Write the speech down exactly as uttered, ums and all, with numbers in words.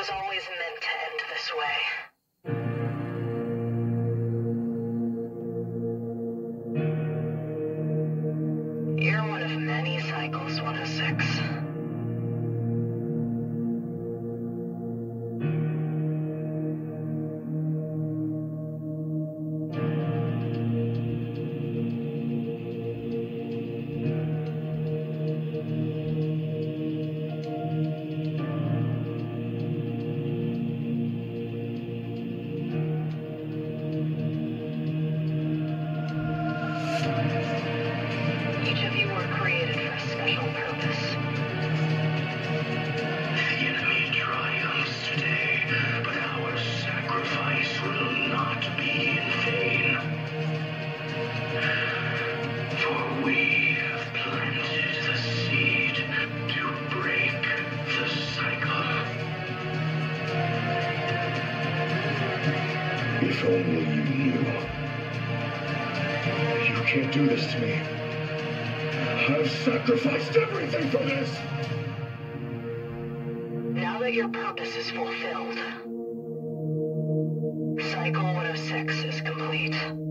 was always meant to end this way. You're one of many cycles, one oh six. Each of you were created for a special purpose. The enemy triumphs today, but our sacrifice will not be in vain. For we have planted the seed to break the cycle. If only you knew. You can't do this to me. I've sacrificed everything for this! Now that your purpose is fulfilled, Cycle one oh six is complete.